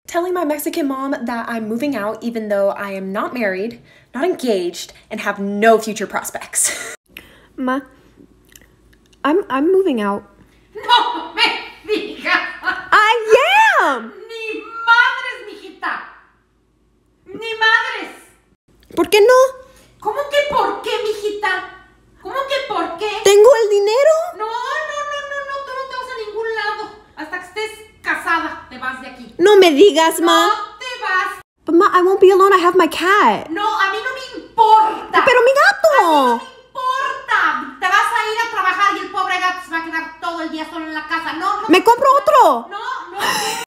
Telling my Mexican mom that I'm moving out even though I am not married, not engaged, and have no future prospects. Ma, I'm moving out. No me digas. I am! Ni madres, mijita. Ni madres. ¿Por qué no? ¿Cómo que por qué, mijita? ¿Cómo que por qué? ¿Tengo el dinero? No, tú no te vas a ningún lado. Hasta que estés casada, te vas de aquí. No me digas, Ma. No te vas. But Ma, I won't be alone. I have my cat. No, a mí no me importa. Pero mi A mí no gato. me importa. Te vas a ir a trabajar y el pobre gato se va a quedar todo el día solo en la casa. No, Me compro otro. no.